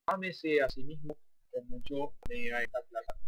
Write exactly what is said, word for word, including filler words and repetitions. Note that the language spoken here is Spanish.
ámese a sí mismo como yo me a esta plataforma.